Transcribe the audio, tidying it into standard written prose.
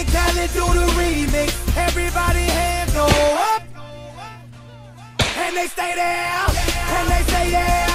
Khaled do the remix. Everybody hands go up. And they stay there. And they say yeah.